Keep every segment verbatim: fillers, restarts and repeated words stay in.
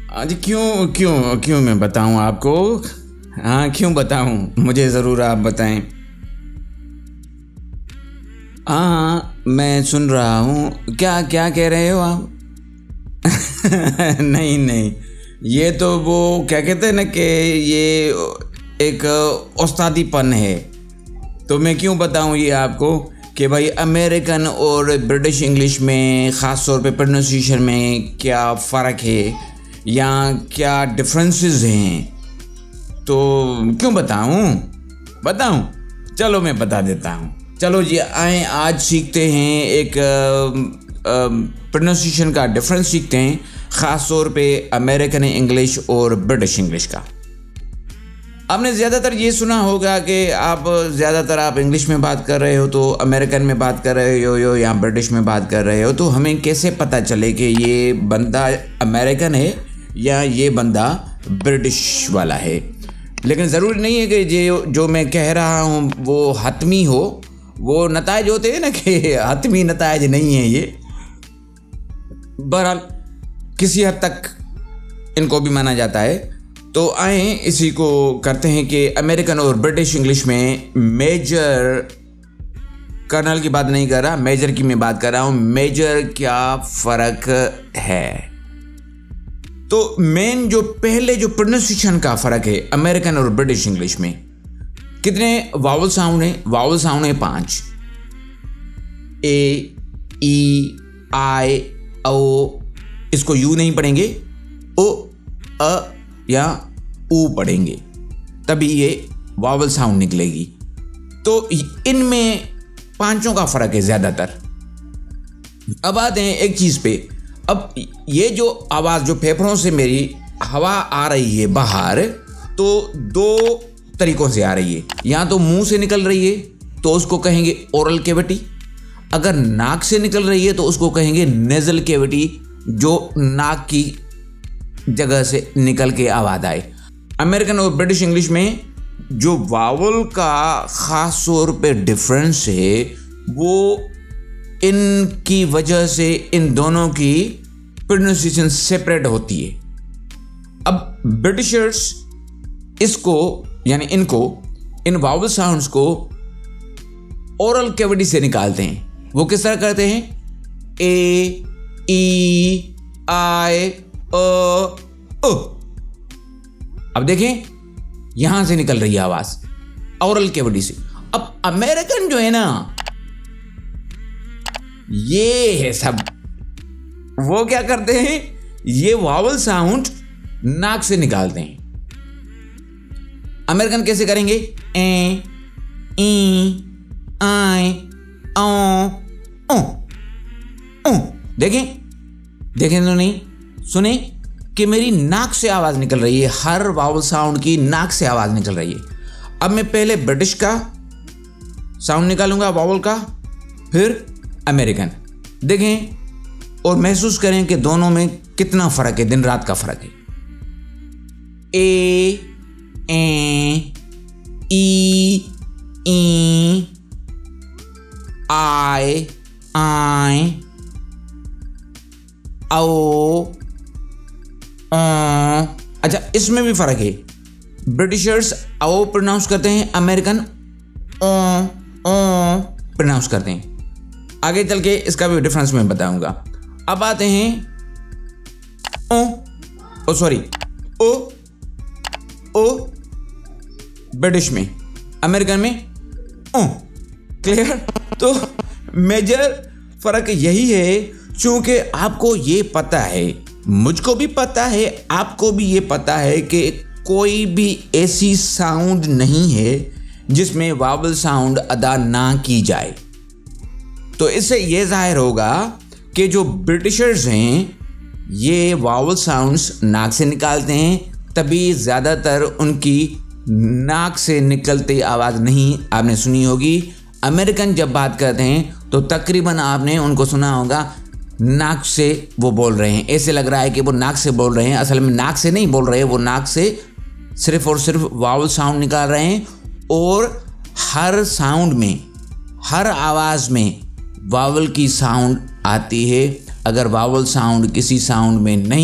आज क्यों क्यों क्यों मैं बताऊं आपको? हाँ, क्यों बताऊं? मुझे ज़रूर आप बताएं। हाँ, मैं सुन रहा हूँ। क्या क्या कह रहे हो आप? नहीं नहीं, ये तो वो क्या कहते हैं ना कि ये एक उस्तादीपन है। तो मैं क्यों बताऊँ ये आपको कि भाई अमेरिकन और ब्रिटिश इंग्लिश में ख़ास तौर पे प्रोनाउंसिएशन में क्या फ़र्क है या क्या डिफरेंसेस हैं। तो क्यों बताऊँ बताऊँ चलो मैं बता देता हूँ। चलो जी, आए आज सीखते हैं एक प्रोनाउंसिएशन का डिफरेंस सीखते हैं, ख़ास तौर पे अमेरिकन इंग्लिश और ब्रिटिश इंग्लिश का। आपने ज़्यादातर ये सुना होगा कि आप ज़्यादातर आप इंग्लिश में बात कर रहे हो तो अमेरिकन में बात कर रहे हो या ब्रिटिश में बात कर रहे हो, तो हमें कैसे पता चले कि ये बंदा अमेरिकन है या ये बंदा ब्रिटिश वाला है। लेकिन ज़रूरी नहीं है कि जो जो मैं कह रहा हूँ वो हतमी हो। वो नताइज होते हैं ना कि हतमी नताइज नहीं है ये। बहरहाल किसी हद तक इनको भी माना जाता है। तो आए इसी को करते हैं कि अमेरिकन और ब्रिटिश इंग्लिश में मेजर, कर्नल की बात नहीं कर रहा, मेजर की मैं बात कर रहा हूँ। मेजर क्या फ़र्क है? तो मेन जो पहले जो प्रोनाउंसिएशन का फ़र्क है अमेरिकन और ब्रिटिश इंग्लिश में, कितने वावल साउंड है? वावल साउंड है पांच। ए, ई, आई, ओ। इसको यू नहीं पढ़ेंगे, ओ, अ या ऊ पढ़ेंगे, तभी ये वावल साउंड निकलेगी। तो इनमें पांचों का फ़र्क है ज़्यादातर। अब आते हैं एक चीज़ पे। अब ये जो आवाज़ जो फेफड़ों से मेरी हवा आ रही है बाहर, तो दो तरीक़ों से आ रही है। या तो मुंह से निकल रही है तो उसको कहेंगे ओरल कैविटी। अगर नाक से निकल रही है तो उसको कहेंगे नेज़ल कैविटी, जो नाक की जगह से निकल के आवाज़ आए। अमेरिकन और ब्रिटिश इंग्लिश में जो वावल का ख़ास तौर पे डिफरेंस है वो इनकी वजह से इन दोनों की प्रोनाउंसिएशन सेपरेट होती है। अब ब्रिटिशर्स इसको यानी इनको इन वावल साउंड्स को ओरल कैविटी से निकालते हैं। वो किस तरह करते हैं? ए, ई, आई, ओ, ओ। अब देखें यहां से निकल रही है आवाज ओरल कैविटी से। अब अमेरिकन जो है ना, ये है सब, वो क्या करते हैं, ये वावल साउंड नाक से निकालते हैं। अमेरिकन कैसे करेंगे? ए, ई, आई, ओ, ओ, ओ। देखें देखें तो नहीं सुने कि मेरी नाक से आवाज़ निकल रही है। हर वावल साउंड की नाक से आवाज़ निकल रही है। अब मैं पहले ब्रिटिश का साउंड निकालूंगा वावल का, फिर अमेरिकन। देखें और महसूस करें कि दोनों में कितना फ़र्क है, दिन रात का फ़र्क है। ए, ए, ई, ई, आई, आई, ओ, आ, अच्छा इसमें भी फ़र्क है। ब्रिटिशर्स ओ प्रोनाउंस करते हैं, अमेरिकन ओ ओ प्रोनाउंस करते हैं। आगे चल के इसका भी डिफरेंस मैं बताऊंगा। अब आते हैं O O sorry O O British में, अमेरिकन में ओ। क्लियर? तो मेजर फ़र्क यही है, चूँकि आपको ये पता है, मुझको भी पता है, आपको भी ये पता है कि कोई भी ऐसी साउंड नहीं है जिसमें वावल साउंड अदा ना की जाए। तो इससे ये जाहिर होगा कि जो ब्रिटिशर्स हैं ये वावल साउंड्स नाक से निकालते हैं, तभी ज़्यादातर उनकी नाक से निकलती आवाज़ नहीं आपने सुनी होगी। अमेरिकन जब बात करते हैं तो तकरीबन आपने उनको सुना होगा नाक से वो बोल रहे हैं। ऐसे लग रहा है कि वो नाक से बोल रहे हैं, असल में नाक से नहीं बोल रहे हैं, वो नाक से सिर्फ और सिर्फ वावल साउंड निकाल रहे हैं। और हर साउंड में, हर आवाज़ में वावल की साउंड आती है। अगर वावल साउंड किसी साउंड में नहीं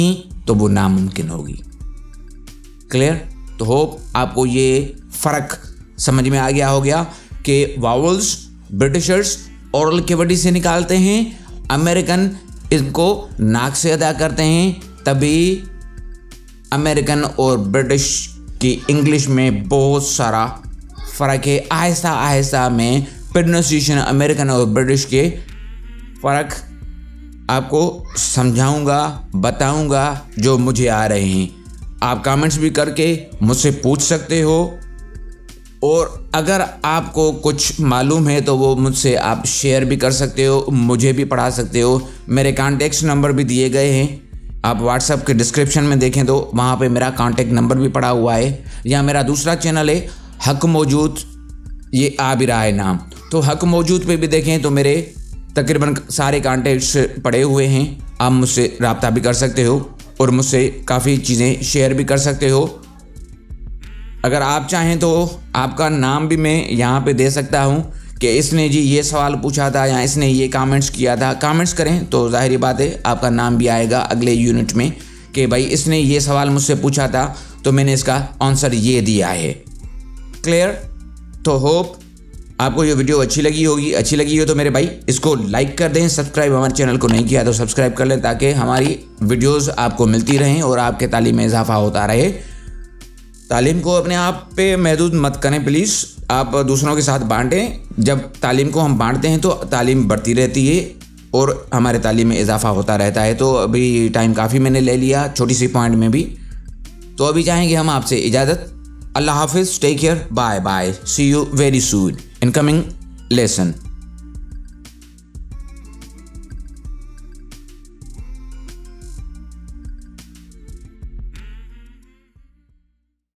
तो वो नामुमकिन होगी। क्लियर? तो होप आपको ये फ़र्क समझ में आ गया हो गया कि वावल्स ब्रिटिशर्स ओरल कैविटी से निकालते हैं, अमेरिकन इसको नाक से अदा करते हैं, तभी अमेरिकन और ब्रिटिश की इंग्लिश में बहुत सारा फ़र्क है। आहिस्ता आहिस्ता में प्रोनाउंसिएशन अमेरिकन और ब्रिटिश के फ़र्क आपको समझाऊंगा, बताऊंगा जो मुझे आ रहे हैं। आप कमेंट्स भी करके मुझसे पूछ सकते हो, और अगर आपको कुछ मालूम है तो वो मुझसे आप शेयर भी कर सकते हो, मुझे भी पढ़ा सकते हो। मेरे कॉन्टेक्ट नंबर भी दिए गए हैं, आप व्हाट्सएप के डिस्क्रिप्शन में देखें तो वहाँ पे मेरा कॉन्टेक्ट नंबर भी पड़ा हुआ है। या मेरा दूसरा चैनल है हक मौजूद, ये आ भी रहा है नाम, तो हक मौजूद पे भी देखें तो मेरे तकरीबन सारे कॉन्टेक्ट्स पड़े हुए हैं। आप मुझसे रब्ता भी कर सकते हो और मुझसे काफ़ी चीज़ें शेयर भी कर सकते हो। अगर आप चाहें तो आपका नाम भी मैं यहाँ पे दे सकता हूँ कि इसने जी ये सवाल पूछा था या इसने ये कमेंट्स किया था। कमेंट्स करें तो ज़ाहिर बात है आपका नाम भी आएगा अगले यूनिट में कि भाई इसने ये सवाल मुझसे पूछा था तो मैंने इसका आंसर ये दिया है। क्लियर? तो होप आपको ये वीडियो अच्छी लगी होगी। अच्छी लगी हो तो मेरे भाई इसको लाइक कर दें, सब्सक्राइब हमारे चैनल को नहीं किया तो सब्सक्राइब कर लें ताकि हमारी वीडियोज़ आपको मिलती रहें और आपके तालीम में इजाफा होता रहे। तालीम को अपने आप पे महदूद मत करें प्लीज़, आप दूसरों के साथ बांटें। जब तालीम को हम बांटते हैं तो तालीम बढ़ती रहती है और हमारे तालीम में इजाफा होता रहता है। तो अभी टाइम काफ़ी मैंने ले लिया छोटी सी पॉइंट में भी, तो अभी चाहेंगे हम आपसे इजाज़त। अल्लाह हाफिज़, take care, bye bye, see you very soon in coming lesson.